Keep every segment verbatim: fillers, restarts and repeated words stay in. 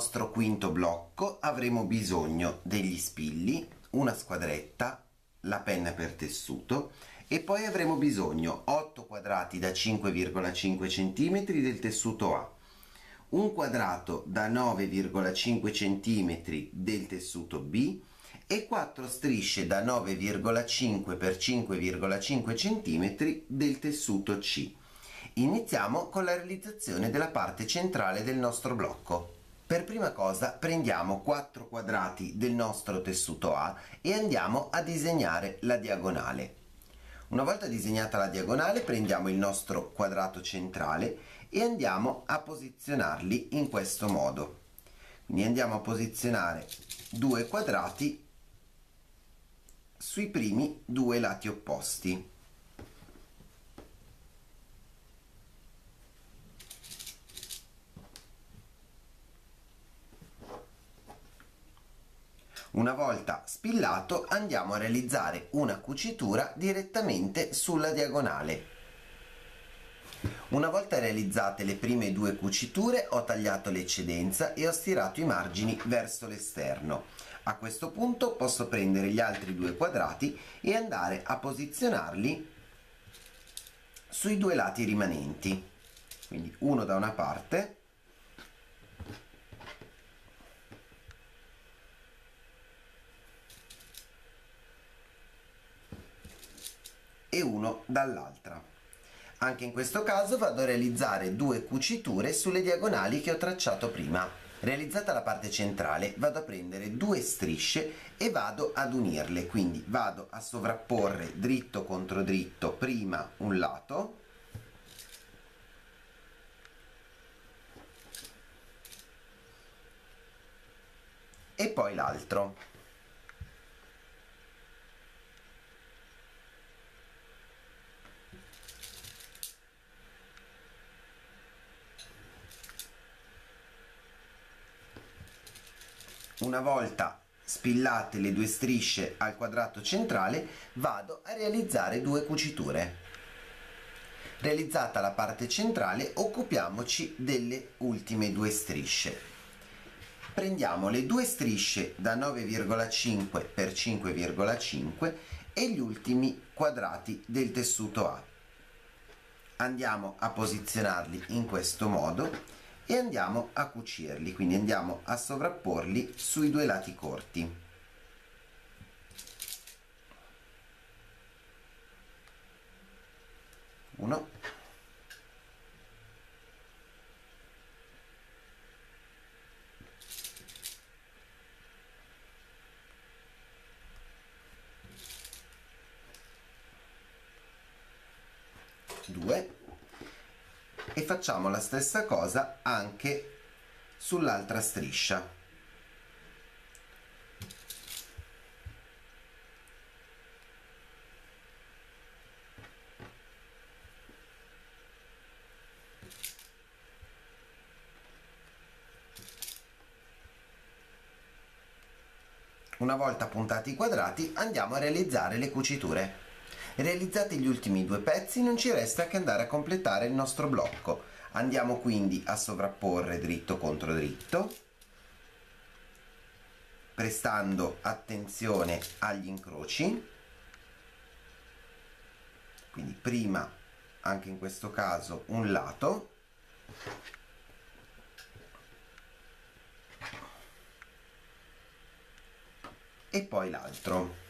nostro quinto blocco avremo bisogno degli spilli, una squadretta, la penna per tessuto e poi avremo bisogno otto quadrati da cinque virgola cinque centimetri del tessuto A, un quadrato da nove virgola cinque centimetri del tessuto B e quattro strisce da nove virgola cinque per cinque virgola cinque centimetri del tessuto C. Iniziamo con la realizzazione della parte centrale del nostro blocco. Per prima cosa prendiamo quattro quadrati del nostro tessuto A e andiamo a disegnare la diagonale. Una volta disegnata la diagonale prendiamo il nostro quadrato centrale e andiamo a posizionarli in questo modo. Quindi andiamo a posizionare due quadrati sui primi due lati opposti. Una volta spillato andiamo a realizzare una cucitura direttamente sulla diagonale. Una volta realizzate le prime due cuciture ho tagliato l'eccedenza e ho stirato i margini verso l'esterno. A questo punto posso prendere gli altri due quadrati e andare a posizionarli sui due lati rimanenti. Quindi uno da una parte e uno dall'altra. Anche in questo caso vado a realizzare due cuciture sulle diagonali che ho tracciato prima. Realizzata la parte centrale vado a prendere due strisce e vado ad unirle, quindi vado a sovrapporre dritto contro dritto prima un lato e poi l'altro. Una volta spillate le due strisce al quadrato centrale vado a realizzare due cuciture. Realizzata la parte centrale occupiamoci delle ultime due strisce. Prendiamo le due strisce da nove virgola cinque per cinque virgola cinque e gli ultimi quadrati del tessuto A. Andiamo a posizionarli in questo modo e andiamo a cucirli, quindi andiamo a sovrapporli sui due lati corti. Uno. Due. E facciamo la stessa cosa anche sull'altra striscia. Una volta puntati i quadrati andiamo a realizzare le cuciture. Realizzati gli ultimi due pezzi non ci resta che andare a completare il nostro blocco. Andiamo quindi a sovrapporre dritto contro dritto, prestando attenzione agli incroci. Quindi prima, anche in questo caso, un lato e poi l'altro.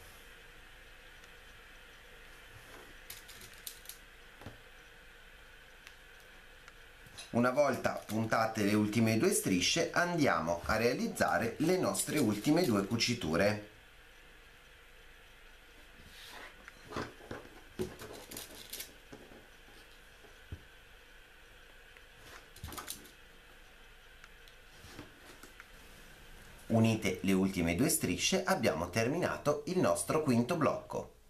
Una volta puntate le ultime due strisce andiamo a realizzare le nostre ultime due cuciture. Unite le ultime due strisce abbiamo terminato il nostro quinto blocco.